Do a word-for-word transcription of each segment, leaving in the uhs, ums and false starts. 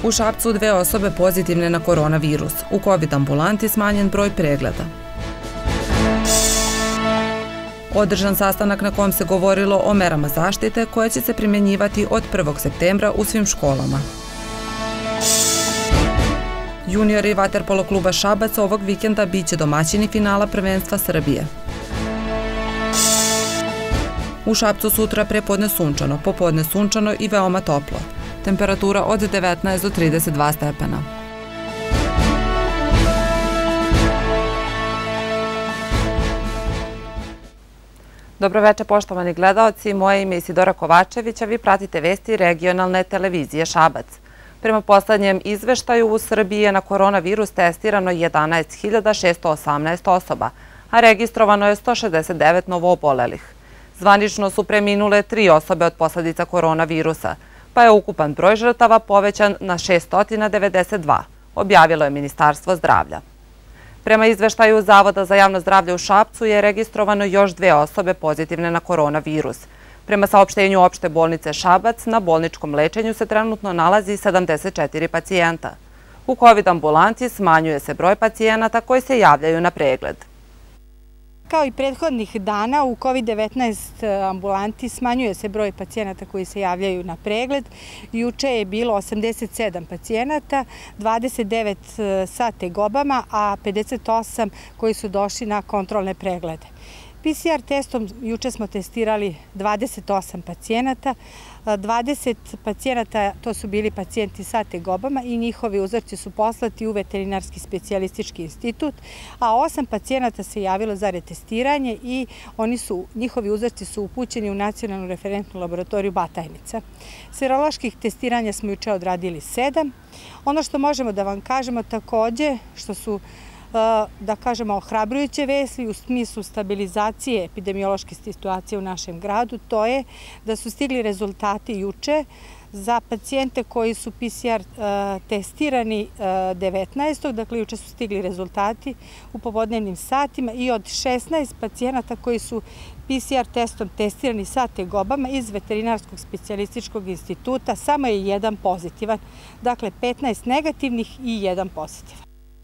U Šapcu dve osobe pozitivne na koronavirus. U kovid ambulanti smanjen broj pregleda. Održan sastanak na kojem se govorilo o merama zaštite koje će se primjenjivati od prvog septembra u svim školama. Juniori vaterpolo kluba Šabac ovog vikenda biće domaćini finala prvenstva Srbije. U Šapcu sutra prepodne sunčano, popodne sunčano i veoma toplo. Temperatura od devetnaest do trideset dva stepena. Dobroveče poštovani gledaoci, moje ime je Isidora Kovačević, a vi pratite vesti regionalne televizije Šabac. Prema poslednjem izveštaju u Srbiji je na koronavirus testirano jedanaest hiljada šesto osamnaest osoba, a registrovano je sto šezdeset devet novoobolelih. Zvanično su preminule tri osobe od posledica koronavirusa, pa je ukupan broj žrtava povećan na šesto devedeset dva, objavilo je Ministarstvo zdravlja. Prema izveštaju Zavoda za javno zdravlje u Šapcu je registrovano još dve osobe pozitivne na koronavirus. Prema saopštenju opšte bolnice Šabac, na bolničkom lečenju se trenutno nalazi sedamdeset četiri pacijenta. U kovid ambulanti smanjuje se broj pacijenata koji se javljaju na pregled. Kao i prethodnih dana, u kovid devetnaest ambulanti smanjuje se broj pacijenata koji se javljaju na pregled. Juče je bilo osamdeset sedam pacijenata, dvadeset devet sa tegobama, a pedeset osam koji su došli na kontrolne preglede. P C R testom juče smo testirali dvadeset osam pacijenata, dvadeset pacijenata to su bili pacijenti sa tegobama i njihovi uzorci su poslati u Veterinarski specijalistički institut, a osam pacijenata se javilo za retestiranje i oni su, njihovi uzorci su upućeni u Nacionalnu referentnu laboratoriju Batajnica. Seroloških testiranja smo juče odradili sedam. Ono što možemo da vam kažemo takođe, što su da kažemo ohrabrujuće vesti u smislu stabilizacije epidemiološke situacije u našem gradu, to je da su stigli rezultati juče za pacijente koji su P C R testirani devetnaestog dakle juče su stigli rezultati u popodnevnim satima i od šesnaest pacijenata koji su P C R testom testirani sa tegobama iz Veterinarskog specijalističkog instituta, samo je jedan pozitivan, dakle petnaest negativnih i jedan pozitivan.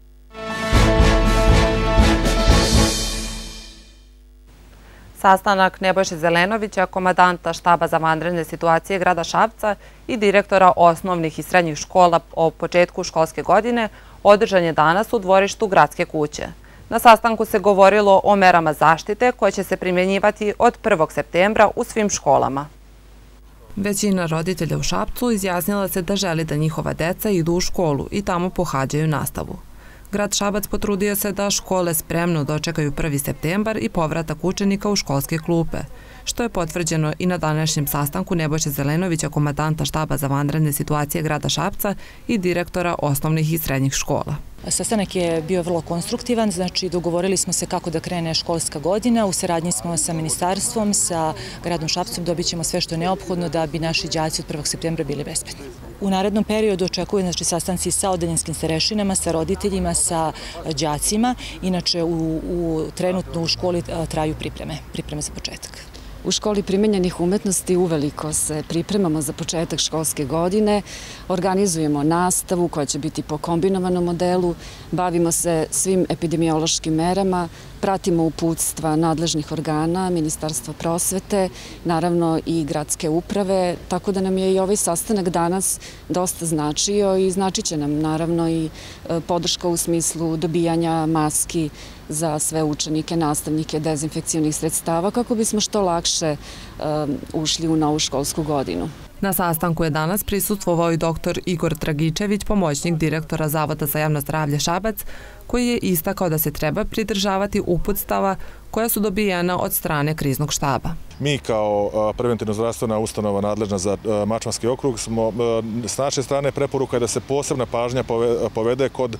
Sastanak Nebojše Zelenovića, komandanta štaba za vanredne situacije grada Šapca i direktora osnovnih i srednjih škola o početku školske godine održan je danas u dvorištu Gradske kuće. Na sastanku se govorilo o merama zaštite koje će se primjenjivati od prvog septembra u svim školama. Većina roditelja u Šapcu izjasnila se da želi da njihova deca idu u školu i tamo pohađaju nastavu. Grad Šabac potrudio se da škole spremno dočekaju prvi septembar i povratak učenika u školske klupe, što je potvrđeno i na današnjem sastanku Nebojše Zelenovića, komandanta štaba za vanredne situacije grada Šapca i direktora osnovnih i srednjih škola. Sastanak je bio vrlo konstruktivan, znači dogovorili smo se kako da krene školska godina, u saradnji smo sa ministarstvom, sa gradom Šapcom, dobit ćemo sve što je neophodno da bi naši đaci od prvog septembra bili besplatni. U narednom periodu očekuju znači, sastanci sa odeljinskim starešinama, sa roditeljima, sa đacima. Inače, u, u, trenutno u školi traju pripreme, pripreme za početak. U školi primenjenih umetnosti uveliko se pripremamo za početak školske godine, organizujemo nastavu koja će biti po kombinovanom modelu, bavimo se svim epidemiološkim merama, pratimo uputstva nadležnih organa, Ministarstva prosvete, naravno i gradske uprave, tako da nam je i ovaj sastanak danas dosta značio i značit će nam naravno i podrška u smislu dobijanja maski za sve učenike, nastavnike, dezinfekcijnih sredstava kako bismo što lakše ušli u novu školsku godinu. Na sastanku je danas prisustvovao i doktor Igor Dragičević, pomoćnik direktora Zavoda za javno zdravlje Šabac, koji je istakao da se treba pridržavati uputstava koja su dobijena od strane kriznog štaba. Mi kao preventivno zdravstvena ustanova nadležna za Mačvanski okrug smo s naše strane preporuka da se posebna pažnja povede kod,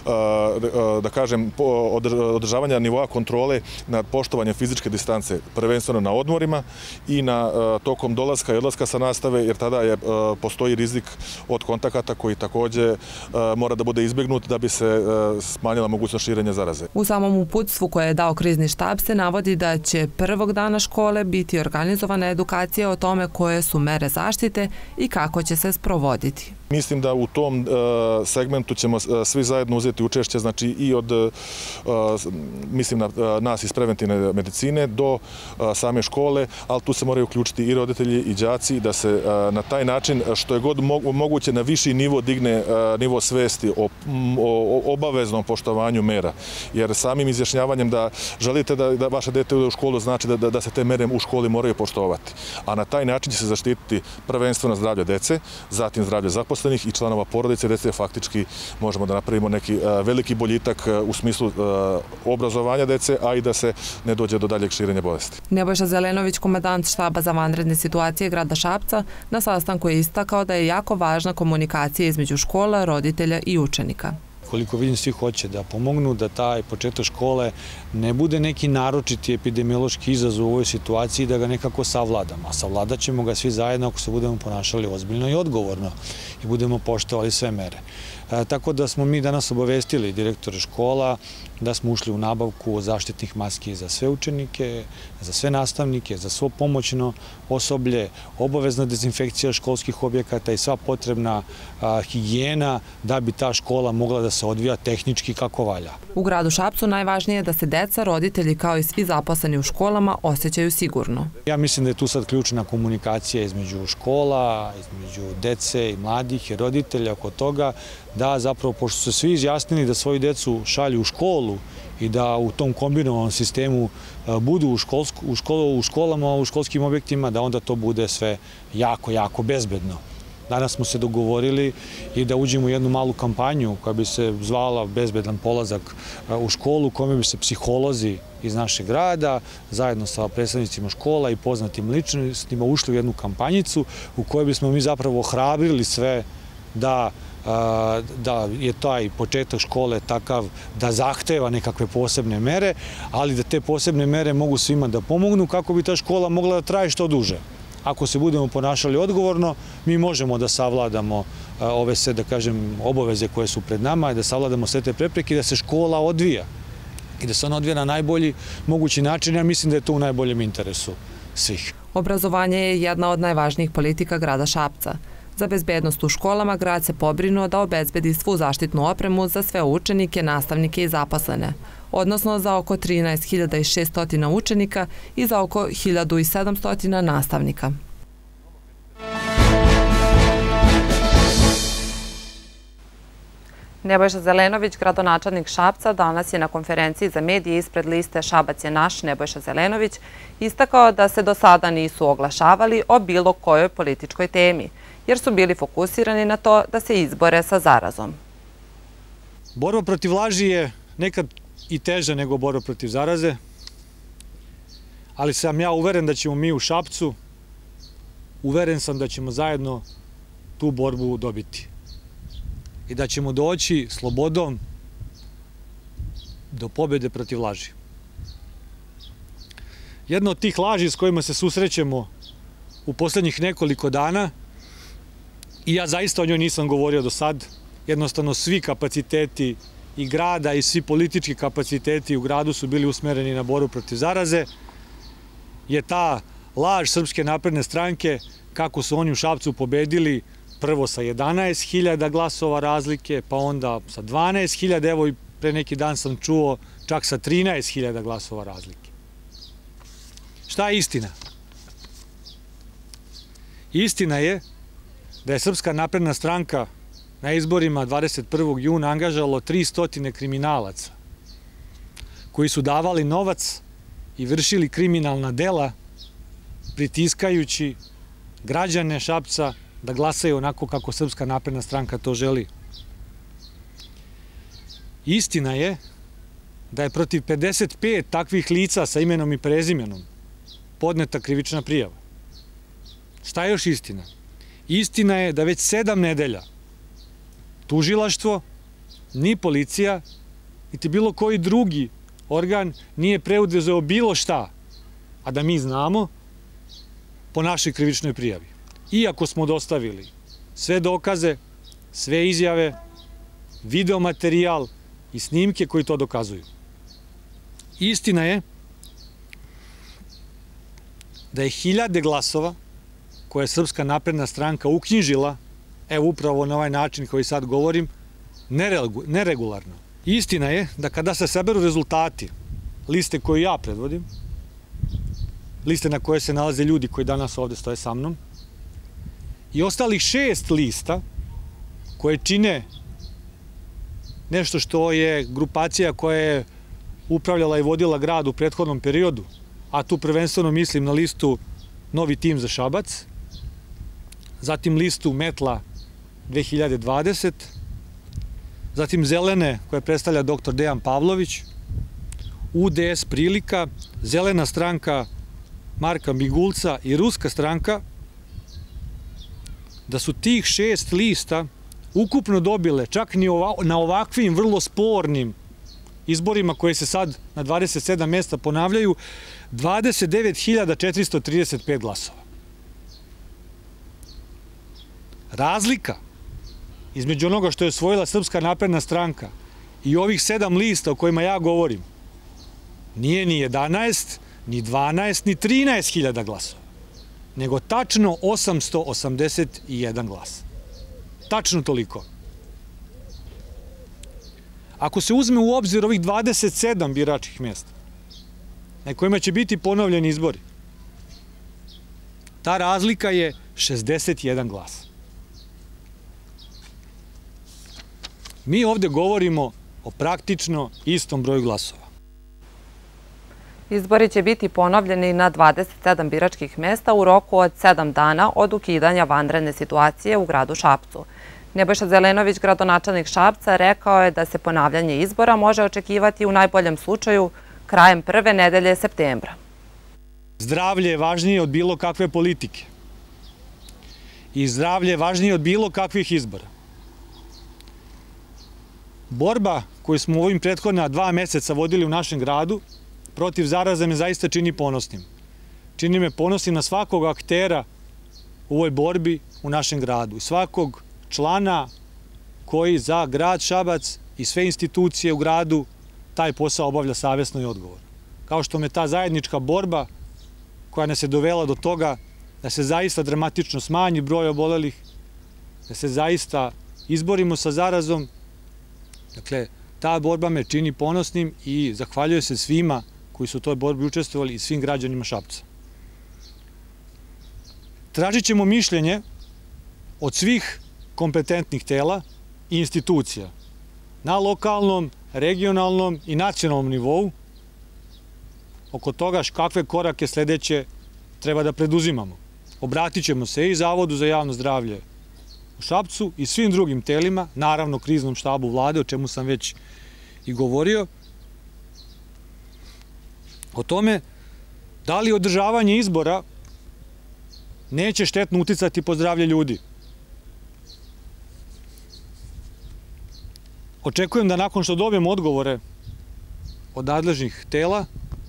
da kažem, održavanja nivoa kontrole nad poštovanjem fizičke distance, prvenstveno na odmorima i na tokom dolaska i odlaska sa nastave, jer tada je, postoji rizik od kontakata koji takođe mora da bude izbegnut da bi se smanjila mogućnost širenja zaraze. U samom uputstvu koje je dao krizni štab se navodi da će prvog dana škole biti organizovana edukacija o tome koje su mere zaštite i kako će se sprovoditi. Mislim da u tom segmentu ćemo svi zajedno uzeti učešće, znači i od, mislim na nas iz preventivne medicine do same škole, ali tu se moraju uključiti i roditelji i đaci da se na taj način što je god moguće na viši nivo digne nivo svesti o, o obaveznom poštovanju mera. Jer samim izjašnjavanjem da želite da, da vaše dete ode u školu znači da, da, da se te mere u školi moraju poštovati. A na taj način će se zaštititi prvenstveno zdravlje dece, zatim zdravlje zaposlenih i članova porodice, dece faktički možemo da napravimo neki veliki boljitak u smislu obrazovanja dece, a i da se ne dođe do daljeg širenja bolesti. Nebojša Zelenović, komandant štaba za vanredne situacije grada Šapca, na sastanku je istakao da je jako važna komunikacija između škola, roditelja i učenika. Koliko vidim, svi hoće da pomognu da taj početak škole ne bude neki naročiti epidemiološki izazov u ovoj situaciji, da ga nekako savladamo. A savladat ćemo ga svi zajedno ako se budemo ponašali ozbiljno i odgovorno i budemo poštovali sve mere. E, tako da smo mi danas obavestili direktore škola da smo ušli u nabavku zaštitnih maski za sve učenike, za sve nastavnike, za svo pomoćno osoblje, obavezna dezinfekcija školskih objekata i sva potrebna a, higijena da bi ta škola mogla da se odvija tehnički kako valja. U gradu Šapcu najvažnije je da se deca, roditelji kao i svi zaposleni u školama osjećaju sigurno. Ja mislim da je tu sad ključna komunikacija između škola, između dece i mladih i roditelja oko toga da zapravo, pošto su svi izjasnili da svoju decu šalju u školu i da u tom kombinovanom sistemu budu u, školsku, u, školu, u školama, u školskim objektima, da onda to bude sve jako, jako bezbedno. Danas smo se dogovorili i da uđemo u jednu malu kampanju koja bi se zvala Bezbedan polazak u školu, kome bi se psiholozi iz našeg grada, zajedno sa predstavnicima škola i poznatim ličnostima, ušli u jednu kampanjicu u kojoj bismo mi zapravo ohrabrili sve da da je taj početak škole takav da zahteva nekakve posebne mere, ali da te posebne mere mogu svima da pomognu kako bi ta škola mogla da traje što duže. Ako se budemo ponašali odgovorno, mi možemo da savladamo ove sve, da kažem, obaveze koje su pred nama, da savladamo sve te prepreke i da se škola odvija. I da se ona odvija na najbolji mogući način. Ja mislim da je to u najboljem interesu svih. Obrazovanje je jedna od najvažnijih politika grada Šapca. Za bezbednost u školama grad se pobrinuo da obezbedi svu zaštitnu opremu za sve učenike, nastavnike i zaposlene, odnosno za oko trinaest hiljada šeststo učenika i za oko hiljadu sedamsto nastavnika. Nebojša Zelenović, gradonačelnik Šapca, danas je na konferenciji za medije ispred liste Šabac je naš, Nebojša Zelenović, istakao da se do sada nisu oglašavali o bilo kojoj političkoj temi, jer su bili fokusirani na to da se izbore sa zarazom. Borba protiv laži je nekad i teža nego borba protiv zaraze, ali sam ja uveren da ćemo mi u Šapcu, uveren sam da ćemo zajedno tu borbu dobiti i da ćemo doći slobodom do pobjede protiv laži. Jedna od tih laži s kojima se susrećemo u posljednjih nekoliko dana, i ja zaista o njoj nisam govorio do sad, jednostavno svi kapaciteti i grada i svi politički kapaciteti u gradu su bili usmereni na borbu protiv zaraze, je ta laž Srpske napredne stranke kako su oni u Šapcu pobedili prvo sa jedanaest hiljada glasova razlike, pa onda sa dvanaest hiljada, evo i pre neki dan sam čuo čak sa trinaest hiljada glasova razlike. Šta je istina? Istina je da je Srpska napredna stranka na izborima dvadeset prvog juna angažovalo tristo kriminalaca koji su davali novac i vršili kriminalna dela pritiskajući građane Šapca da glasaju onako kako Srpska napredna stranka to želi. Istina je da je protiv pedeset pet takvih lica sa imenom i prezimenom podneta krivična prijava. Šta je još istina? Istina je da već sedam nedelja tužilaštvo, ni policija, niti bilo koji drugi organ nije preuzeo bilo šta, a da mi znamo, po našoj krivičnoj prijavi. Iako smo dostavili sve dokaze, sve izjave, videomaterijal i snimke koji to dokazuju. Istina je da je hiljade glasova koje je Srpska napredna stranka uknjižila evo upravo na ovaj način koji sad govorim, neregularno. Istina je da kada se saberu rezultati liste koje ja predvodim, liste na koje se nalaze ljudi koji danas ovde stoje sa mnom, i ostalih šest lista koje čine nešto što je grupacija koja je upravljala i vodila grad u prethodnom periodu, a tu prvenstveno mislim na listu Novi tim za Šabac, zatim listu Metla dve hiljade dvadeset, zatim Zelene koje predstavlja doktor Dejan Pavlović, U D S Prilika, Zelena stranka Marka Migulca i Ruska stranka, da su tih šest lista ukupno dobile, čak ni na ovakvim vrlo spornim izborima koje se sad na dvadeset sedam mesta ponavljaju, dvadeset devet hiljada četiristo trideset pet glasova. Razlika između onoga što je osvojila Srpska napredna stranka i ovih sedam lista o kojima ja govorim nije ni jedanaest, ni dvanaest, ni trinaest hiljada glasova, nego tačno osamsto osamdeset jedan glas. Tačno toliko. Ako se uzme u obzir ovih dvadeset sedam biračkih mjesta na kojima će biti ponovljeni izbori, ta razlika je šezdeset jedan glas. Mi ovde govorimo o praktično istom broju glasova. Izbori će biti ponovljeni na dvadeset sedam biračkih mjesta u roku od sedam dana od ukidanja vanredne situacije u gradu Šapcu. Nebojša Zelenović, gradonačelnik Šapca, rekao je da se ponavljanje izbora može očekivati u najboljem slučaju krajem prve nedelje septembra. Zdravlje je važnije od bilo kakve politike. I zdravlje je važnije od bilo kakvih izbora. Borba koju smo u ovim prethodna dva meseca vodili u našem gradu protiv zaraze me zaista čini ponosnim. Čini me ponosnim na svakog aktera u ovoj borbi u našem gradu. Svakog člana koji za grad Šabac i sve institucije u gradu taj posao obavlja savjesno i odgovorno. Kao što me ta zajednička borba koja nas je dovela do toga da se zaista dramatično smanji broj obolelih, da se zaista izborimo sa zarazom. Dakle, ta borba me čini ponosnim i zahvaljuje se svima koji su u toj borbi učestvovali i svim građanima Šapca. Tražit ćemo mišljenje od svih kompetentnih tela i institucija na lokalnom, regionalnom i nacionalnom nivou oko toga kakve korake sledeće treba da preduzimamo. Obratit ćemo se i Zavodu za javno zdravlje u Šapcu i svim drugim telima, naravno kriznom štabu vlade, o čemu sam već i govorio, o tome da li održavanje izbora neće štetno uticati po zdravlje ljudi. Očekujem da nakon što dobijem odgovore od nadležnih tela,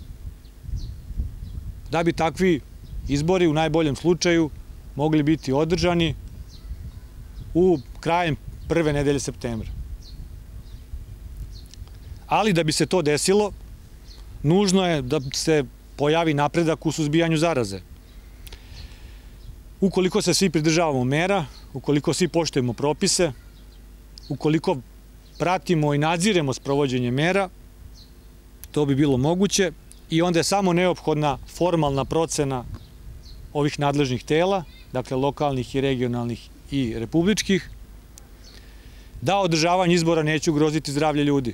da bi takvi izbori u najboljem slučaju mogli biti održani u krajem prve nedelje septembra. Ali da bi se to desilo, nužno je da se pojavi napredak u suzbijanju zaraze. Ukoliko se svi pridržavamo mera, ukoliko svi poštujemo propise, ukoliko pratimo i nadziremo sprovođenje mera, to bi bilo moguće i onda je samo neophodna formalna procena ovih nadležnih tela, dakle lokalnih i regionalnih i republičkih, da održavanje izbora neće ugroziti zdravlje ljudi.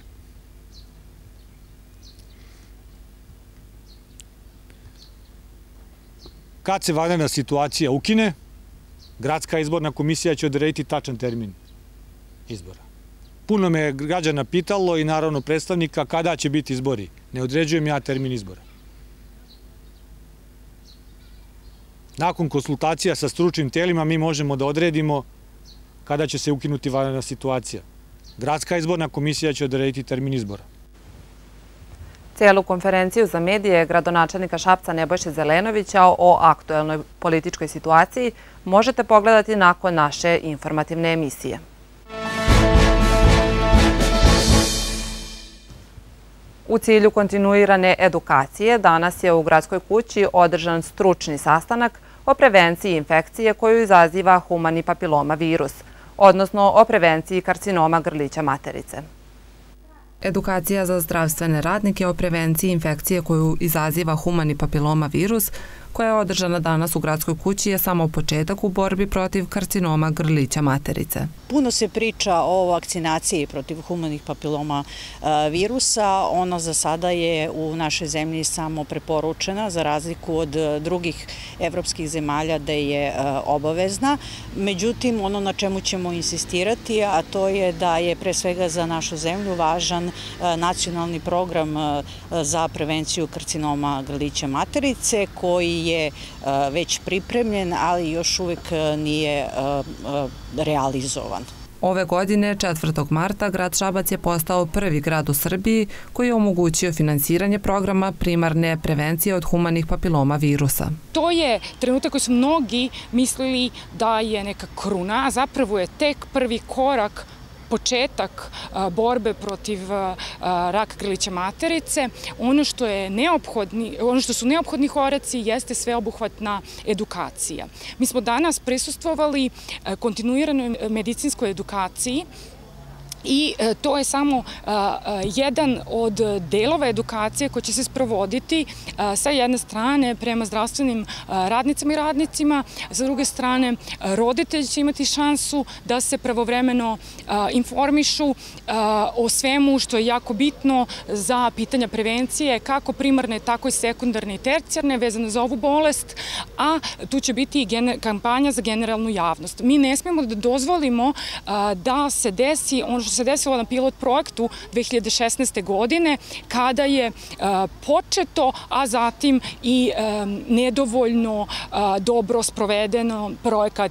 Kad se vanredna situacija ukine, Gradska izborna komisija će odrediti tačan termin izbora. Puno me građana pitalo i naravno predstavnika kada će biti izbori. Ne određujem ja termin izbora. Nakon konsultacija sa stručnim telima mi možemo da odredimo kada će se ukinuti vanredna situacija. Gradska izborna komisija će odrediti termin izbora. Cijelu konferenciju za medije gradonačelnika Šapca Nebojše Zelenovića o aktuelnoj političkoj situaciji možete pogledati nakon naše informativne emisije. U cilju kontinuirane edukacije danas je u Gradskoj kući održan stručni sastanak o prevenciji infekcije koju izaziva humani papiloma virus. odnosno o prevenciji karcinoma grlića materice. Edukacija za zdravstvene radnike o prevenciji infekcije koju izaziva humani papiloma virus, koja je održana danas u Gradskoj kući, je samo početak u borbi protiv karcinoma grlića materice. Puno se priča o vakcinaciji protiv humanih papiloma virusa. Ona za sada je u našoj zemlji samo preporučena, za razliku od drugih evropskih zemalja da je obavezna. Međutim, ono na čemu ćemo insistirati, a to je da je pre svega za našu zemlju važan nacionalni program za prevenciju karcinoma grlića materice, koji je već pripremljen, ali još uvek nije realizovan. Ove godine, četvrtog marta, grad Šabac je postao prvi grad u Srbiji koji je omogućio finansiranje programa primarne prevencije od humanih papiloma virusa. To je trenutak koji su mnogi mislili da je neka kruna, a zapravo je tek prvi korak, početak borbe protiv raka grlića materice. Ono što je neophodni, ono što su neophodni koraci jeste sveobuhvatna edukacija. Mi smo danas prisustvovali kontinuiranoj medicinskoj edukaciji i to je samo jedan od delova edukacije koji će se sprovoditi sa jedne strane prema zdravstvenim radnicama i radnicima, sa druge strane roditelji će imati šansu da se pravovremeno informišu o svemu što je jako bitno za pitanja prevencije, kako primarne, tako i sekundarne i tercijarne, vezane za ovu bolest, a tu će biti i kampanja za generalnu javnost. Mi ne smemo da dozvolimo da se desi ono što se desilo na pilot projektu dve hiljade šesnaeste. godine, kada je početo, a zatim i nedovoljno dobro sprovedeno projekat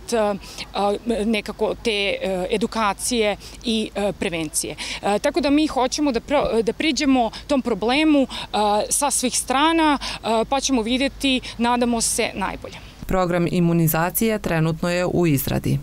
nekako te edukacije i prevencije. Tako da mi hoćemo da priđemo tom problemu sa svih strana, pa ćemo vidjeti, nadamo se, najbolje. Program imunizacije trenutno je u izradi.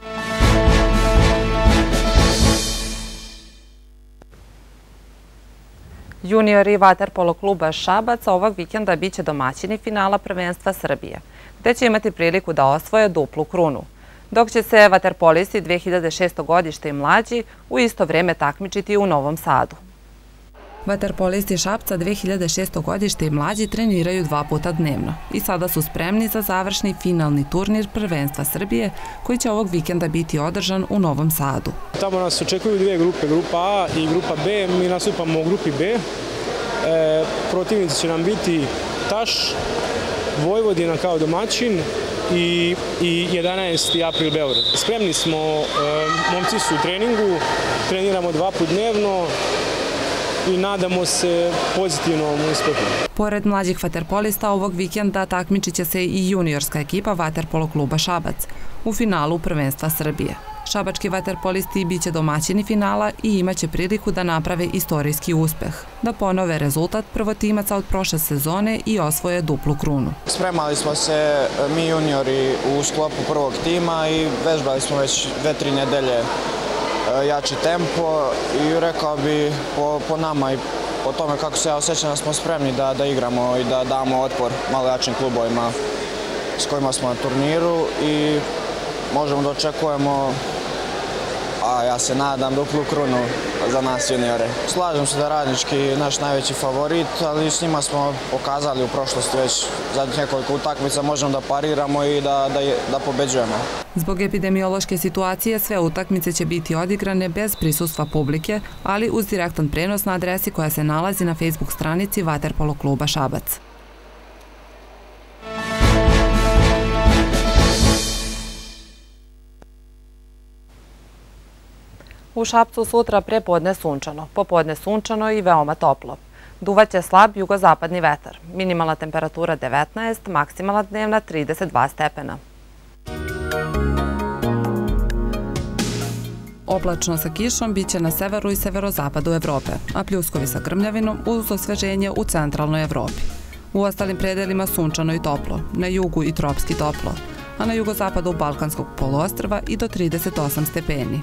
Juniori vaterpolo kluba Šabac ovog vikenda biće domaćini finala prvenstva Srbije, gde će imati priliku da osvoje duplu krunu, dok će se vaterpolisti dve hiljade šesto. godište i mlađi u isto vreme takmičiti u Novom Sadu. Vaterpolisti Šapca dve hiljade šesto. godište i mlađi treniraju dva puta dnevno i sada su spremni za završni finalni turnir prvenstva Srbije koji će ovog vikenda biti održan u Novom Sadu. Tamo nas očekuju dvije grupe, grupa A i grupa B. Mi nastupamo u grupi B. Protivnici će nam biti Taš, Vojvodina kao domaćin i jedanaesti april Beograd. Spremni smo, momci su u treningu, treniramo dva puta dnevno i nadamo se pozitivnom uspehu. Pored mlađih vaterpolista, ovog vikenda takmičit će se i juniorska ekipa vaterpolo kluba Šabac u finalu prvenstva Srbije. Šabački vaterpolisti biće domaćini finala i imaće priliku da naprave istorijski uspeh, da ponove rezultat prvotimaca od prošle sezone i osvoje duplu krunu. Spremali smo se mi juniori u sklopu prvog tima i vežbali smo već dve, tri nedelje jači tempo i rekao bi po nama i po tome kako se ja osjećam da smo spremni da igramo i da damo otpor malo jačim klubovima s kojima smo na turniru i možemo da očekujemo, a ja se nadam, duplu krunu za nas juniore. Slažem se da je Radnički naš najveći favorit, ali s njima smo pokazali u prošlosti već zadnjih nekoliko utakmica možemo da pariramo i da pobeđujemo. Zbog epidemiološke situacije sve utakmice će biti odigrane bez prisustva publike, ali uz direktan prenos na adresi koja se nalazi na Facebook stranici vaterpolo kluba Šabac. U Šapcu sutra prepodne sunčano, popodne sunčano i veoma toplo. Duvaće slab jugozapadni vetar. Minimalna temperatura devetnaest, maksimalna dnevna trideset dva stepena. Oblačno sa kišom biće na severu i severozapadu Evrope, a pljuskovi sa grmljavinom uz osveženje u centralnoj Evropi. U ostalim predelima sunčano i toplo, na jugu i tropski toplo, a na jugozapadu Balkanskog poluostrva i do trideset osam stepeni.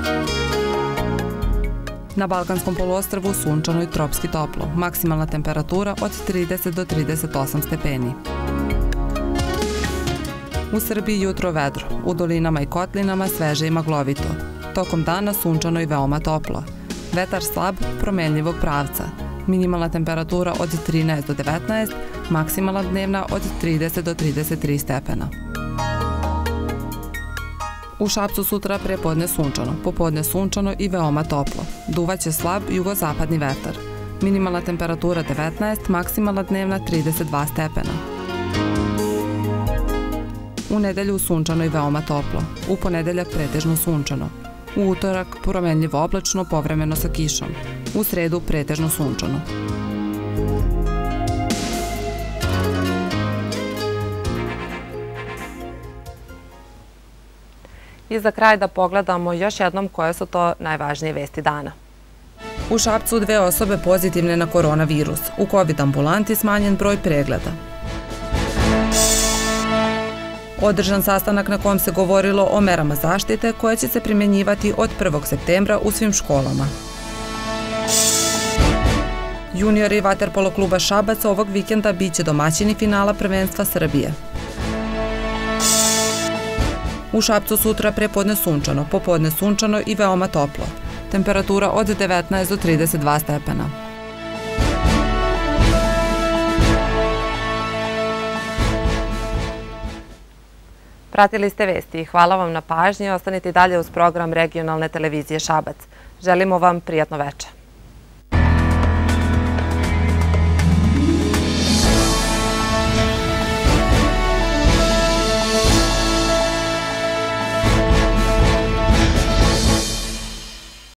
Na Balkanskom poluostrvu sunčano i tropski toplo, maksimalna temperatura od trideset do trideset osam stepeni. U Srbiji jutro vedro, u dolinama i kotlinama sveže i maglovito. Tokom dana sunčano i veoma toplo. Vetar slab, promenljivog pravca. Minimalna temperatura od trinaest do devetnaest, maksimalna dnevna od trideset do trideset tri stepena. U Šapcu sutra prepodne sunčano, popodne sunčano i veoma toplo. Duvaće slab jugozapadni vetar. Minimalna temperatura devetnaest, maksimalna dnevna trideset dva stepena. U nedelju sunčano i veoma toplo. U ponedeljak pretežno sunčano. U utorak promenljivo oblačno, povremeno sa kišom. U sredu pretežno sunčano. I za kraj da pogledamo još jednom koje su to najvažnije vesti dana. U Šapcu dve osobe pozitivne na koronavirus. U COVID ambulanti smanjen broj pregleda. Održan sastanak na kom se govorilo o merama zaštite koje će se primjenjivati od prvog septembra u svim školama. Juniori vaterpolo kluba Šabac ovog vikenda biće domaćini finala prvenstva Srbije. U Šapcu sutra prepodne sunčano, popodne sunčano i veoma toplo. Temperatura od devetnaest do trideset dva stepena. Pratili ste vesti i hvala vam na pažnji. Ostanite dalje uz program regionalne televizije Šabac. Želimo vam prijatno večer.